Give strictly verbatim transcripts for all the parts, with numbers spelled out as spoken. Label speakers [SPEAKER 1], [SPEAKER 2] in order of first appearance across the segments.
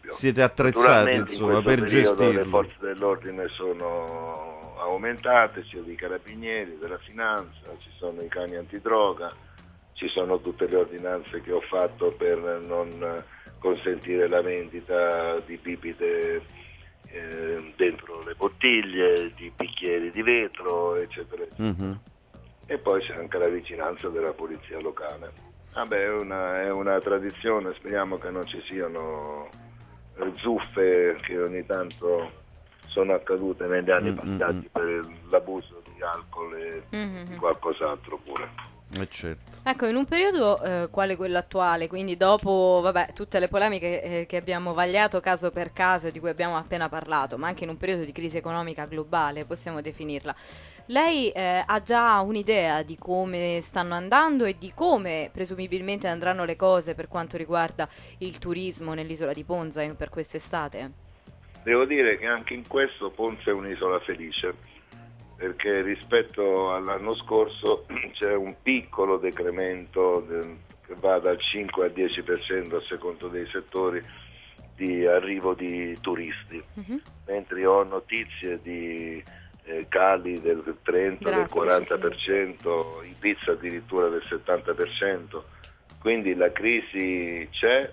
[SPEAKER 1] dubbio.
[SPEAKER 2] Siete attrezzati, insomma, per gestirlo.
[SPEAKER 1] Le forze dell'ordine sono aumentate, sia di carabinieri, della finanza, ci sono i cani antidroga, ci sono tutte le ordinanze che ho fatto per non consentire la vendita di bibite eh, dentro le bottiglie, di bicchieri di vetro, eccetera, eccetera. Mm-hmm. E poi c'è anche la vicinanza della polizia locale. Vabbè, è una, è una tradizione, speriamo che non ci siano zuffe che ogni tanto sono accadute negli anni mm-hmm. passati per l'abuso di alcol e mm-hmm. di qualcos'altro pure.
[SPEAKER 2] Eh certo.
[SPEAKER 3] Ecco, in un periodo eh, quale quello attuale, quindi dopo vabbè, tutte le polemiche eh, che abbiamo vagliato caso per caso e di cui abbiamo appena parlato, ma anche in un periodo di crisi economica globale, possiamo definirla, lei eh, ha già un'idea di come stanno andando e di come presumibilmente andranno le cose per quanto riguarda il turismo nell'isola di Ponza per quest'estate?
[SPEAKER 1] Devo dire che anche in questo Ponza è un'isola felice, perché rispetto all'anno scorso c'è un piccolo decremento che va dal cinque al dieci per cento a secondo dei settori di arrivo di turisti, uh-huh. mentre ho notizie di eh, cali del trenta, Grazie, del quaranta per cento, sì. Ibiza addirittura del settanta per cento, quindi la crisi c'è,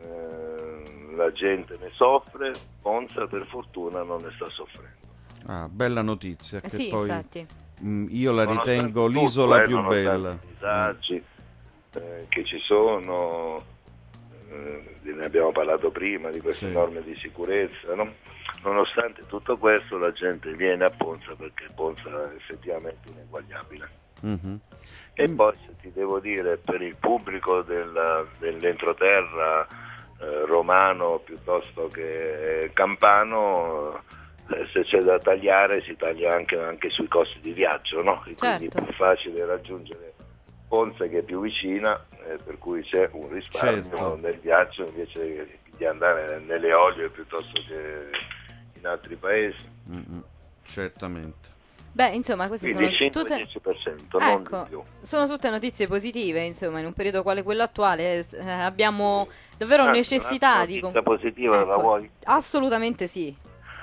[SPEAKER 1] eh, la gente ne soffre, Ponza per fortuna non ne sta soffrendo.
[SPEAKER 2] Ah, bella notizia, che
[SPEAKER 3] sì,
[SPEAKER 2] poi
[SPEAKER 3] infatti.
[SPEAKER 2] mh, io la ritengo tutto, l'isola
[SPEAKER 1] eh,
[SPEAKER 2] più bella.
[SPEAKER 1] I disagi eh, che ci sono, eh, ne abbiamo parlato prima, di queste sì. norme di sicurezza, no? Nonostante tutto questo la gente viene a Ponza perché Ponza è effettivamente ineguagliabile. Mm-hmm. E mm. poi se ti devo dire, per il pubblico del, dell'entroterra eh, romano piuttosto che campano, se c'è da tagliare si taglia anche, anche sui costi di viaggio, no? Quindi certo. È più facile raggiungere Ponza che è più vicina, eh, per cui c'è un risparmio certo. nel viaggio invece di andare nelle olie piuttosto che in altri paesi.
[SPEAKER 2] Mm-hmm. Certamente.
[SPEAKER 3] Beh, insomma, queste
[SPEAKER 1] Quindi
[SPEAKER 3] sono
[SPEAKER 1] cinque
[SPEAKER 3] tutte
[SPEAKER 1] dieci per cento,
[SPEAKER 3] ecco,
[SPEAKER 1] non di più.
[SPEAKER 3] Sono tutte notizie positive, insomma, in un periodo quale quello attuale eh, abbiamo davvero ah, necessità di
[SPEAKER 1] notizia positiva, ecco, la vuoi?
[SPEAKER 3] Assolutamente sì.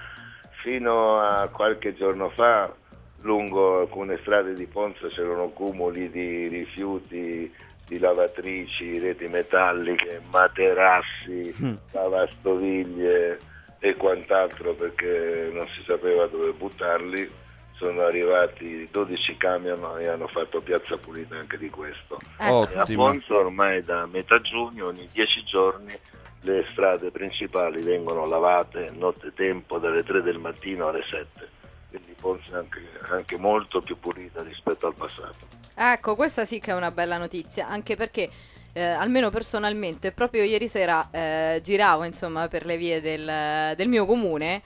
[SPEAKER 1] Fino a qualche giorno fa, lungo alcune strade di Ponza c'erano cumuli di rifiuti, di lavatrici, reti metalliche, materassi, mm. lavastoviglie e quant'altro, perché non si sapeva dove buttarli. Sono arrivati dodici camion e hanno fatto piazza pulita anche di questo.
[SPEAKER 3] Ecco.
[SPEAKER 1] E a Ponza ormai da metà giugno, ogni dieci giorni, le strade principali vengono lavate nottetempo dalle tre del mattino alle sette, quindi Ponza è anche, anche molto più pulita rispetto al passato.
[SPEAKER 3] Ecco, questa sì che è una bella notizia, anche perché eh, almeno personalmente proprio ieri sera eh, giravo insomma per le vie del, del mio comune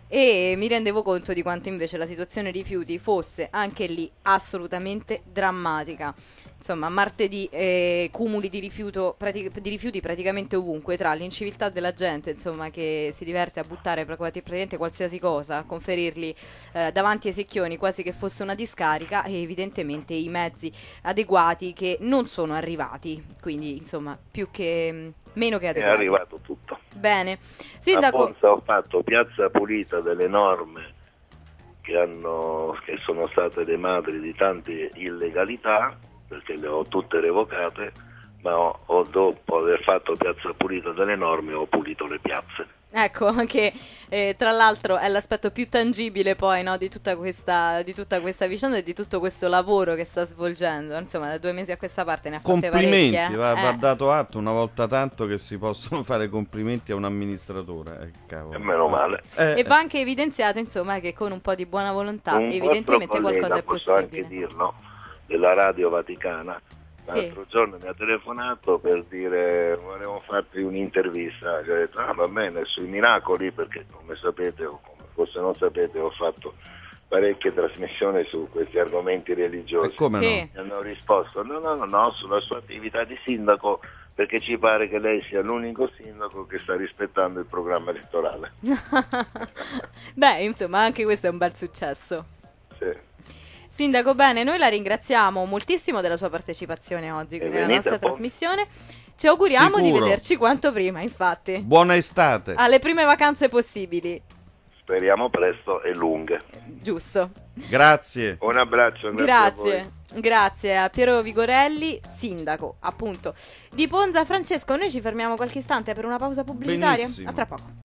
[SPEAKER 3] e mi rendevo conto di quanto invece la situazione rifiuti fosse anche lì assolutamente drammatica. Insomma, martedì eh, cumuli di, rifiuto, pratic- di rifiuti praticamente ovunque, tra l'inciviltà della gente, insomma, che si diverte a buttare praticamente qualsiasi cosa, a conferirli eh, davanti ai secchioni quasi che fosse una discarica, e evidentemente i mezzi adeguati che non sono arrivati, quindi insomma più che meno che adeguati.
[SPEAKER 1] È arrivato tutto.
[SPEAKER 3] Bene. Sindaco...
[SPEAKER 1] A Ponza ho fatto piazza pulita delle norme che, hanno, che sono state le madri di tante illegalità, perché le ho tutte revocate, ma ho, ho, dopo aver fatto piazza pulita delle norme ho pulito le piazze.
[SPEAKER 3] Ecco, anche eh, tra l'altro è l'aspetto più tangibile poi, no, di tutta questa di tutta questa vicenda e di tutto questo lavoro che sta svolgendo. Insomma, da due mesi a questa parte ne ha fatte
[SPEAKER 2] complimenti,
[SPEAKER 3] parecchie.
[SPEAKER 2] va,
[SPEAKER 3] eh.
[SPEAKER 2] va dato atto una volta tanto che si possono fare complimenti a un amministratore. Eh, cavolo.
[SPEAKER 1] E meno male.
[SPEAKER 3] Eh, e va anche evidenziato, insomma, che con un po' di buona volontà
[SPEAKER 1] un
[SPEAKER 3] evidentemente
[SPEAKER 1] collega,
[SPEAKER 3] qualcosa è
[SPEAKER 1] posso
[SPEAKER 3] possibile.
[SPEAKER 1] Anche dirlo, della Radio Vaticana. L'altro
[SPEAKER 3] sì.
[SPEAKER 1] giorno mi ha telefonato per dire volevo farti un'intervista, ho detto ah va bene, sui miracoli, perché come sapete o come forse non sapete ho fatto parecchie trasmissioni su questi argomenti religiosi.
[SPEAKER 2] E come
[SPEAKER 3] sì.
[SPEAKER 2] no?
[SPEAKER 1] Mi hanno risposto no no no no sulla sua attività di sindaco, perché ci pare che lei sia l'unico sindaco che sta rispettando il programma elettorale.
[SPEAKER 3] Beh, insomma, anche questo è un bel successo.
[SPEAKER 1] Sì.
[SPEAKER 3] Sindaco, bene, noi la ringraziamo moltissimo della sua partecipazione oggi e nella nostra trasmissione. Ci auguriamo
[SPEAKER 2] Sicuro.
[SPEAKER 3] di vederci quanto prima, infatti.
[SPEAKER 2] Buona estate.
[SPEAKER 3] Alle prime vacanze possibili.
[SPEAKER 1] Speriamo presto e lunghe.
[SPEAKER 3] Giusto.
[SPEAKER 2] Grazie.
[SPEAKER 1] Un abbraccio, grazie,
[SPEAKER 3] Grazie.
[SPEAKER 1] a voi.
[SPEAKER 3] Grazie a Piero Vigorelli, sindaco, appunto, di Ponza. Francesco, noi ci fermiamo qualche istante per una pausa pubblicitaria.
[SPEAKER 2] Benissimo.
[SPEAKER 3] A tra poco.